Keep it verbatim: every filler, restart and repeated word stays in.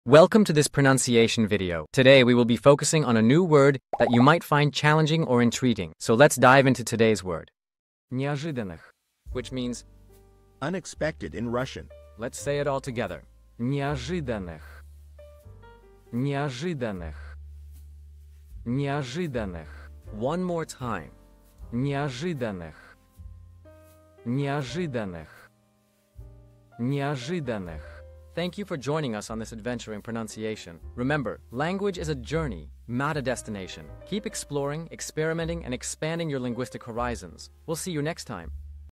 Welcome to this pronunciation video. Today we will be focusing on a new word that you might find challenging or intriguing. So let's dive into today's word. Неожиданных, which means unexpected in Russian. Let's say it all together. Неожиданных. Неожиданных. Неожиданных. One more time. Неожиданных. Неожиданных. Неожиданных. Thank you for joining us on this adventure in pronunciation. Remember, language is a journey, not a destination. Keep exploring, experimenting, and expanding your linguistic horizons. We'll see you next time.